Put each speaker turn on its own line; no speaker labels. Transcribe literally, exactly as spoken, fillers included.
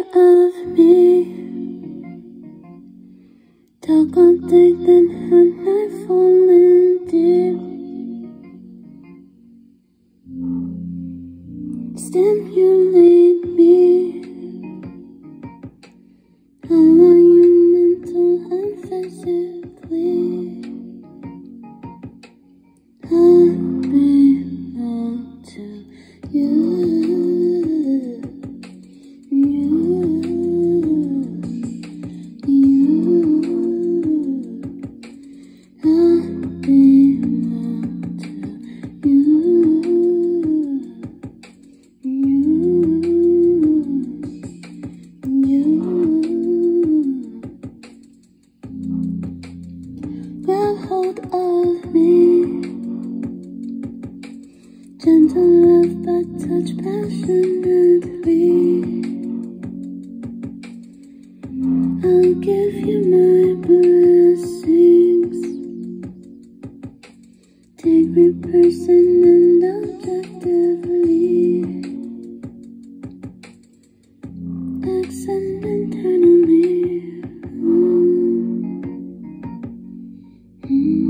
of me. Talk all day, then at night falling deep. Stimulate me. I want you mental and physically. I belong to you. You. You. I belong to you. Grab hold of me. Gentle love but touch passionately. I'll give you my blessings. Take me person and objectively. Accent internally. Mm. Mm.